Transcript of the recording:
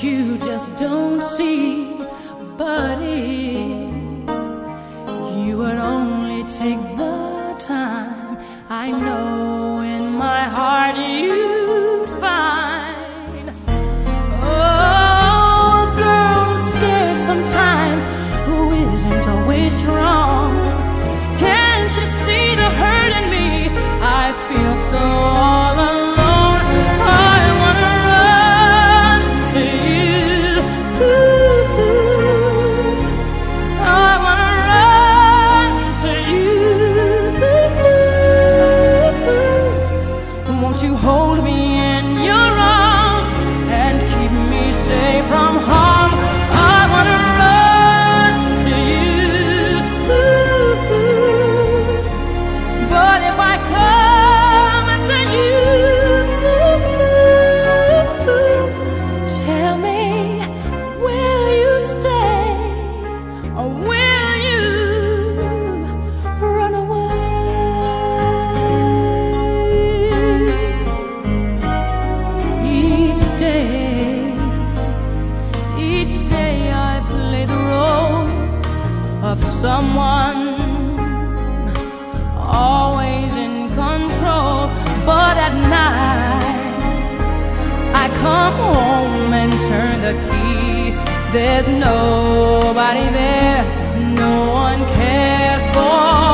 you just don't see. But if you would only take the time, I know in my heart you'd find. Oh, a girl is scared sometimes who isn't always strong. Can't you see the hurt in me? I feel so all alone. I wanna run to you. I wanna run to you. Won't you hold me in your arms and keep me safe from harm? I wanna run to you. But if I come to you, tell me, will you stay or will you run away? Each day I play the role of someone always in control, but at night I come home and turn the key. There's nobody there, no one cares for